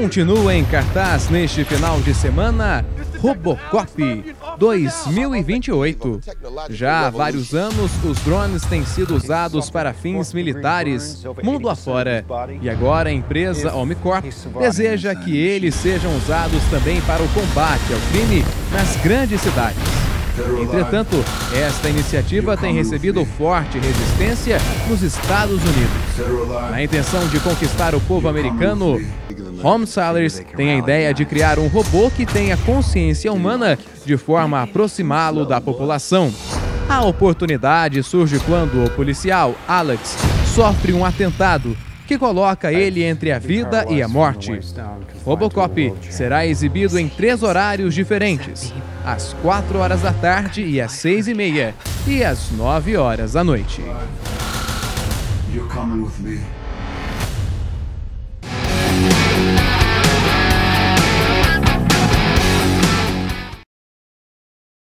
Continua em cartaz neste final de semana Robocop 2028. Já há vários anos, os drones têm sido usados para fins militares mundo afora. E agora a empresa Omnicorp deseja que eles sejam usados também para o combate ao crime nas grandes cidades. Entretanto, esta iniciativa tem recebido forte resistência nos Estados Unidos. Na intenção de conquistar o povo americano, Home Sellers tem a ideia de criar um robô que tenha consciência humana de forma a aproximá-lo da população. A oportunidade surge quando o policial Alex sofre um atentado que coloca ele entre a vida e a morte. Robocop será exibido em 3 horários diferentes, às 4 horas da tarde e às 6h30 e às 9 horas da noite. You're coming with me.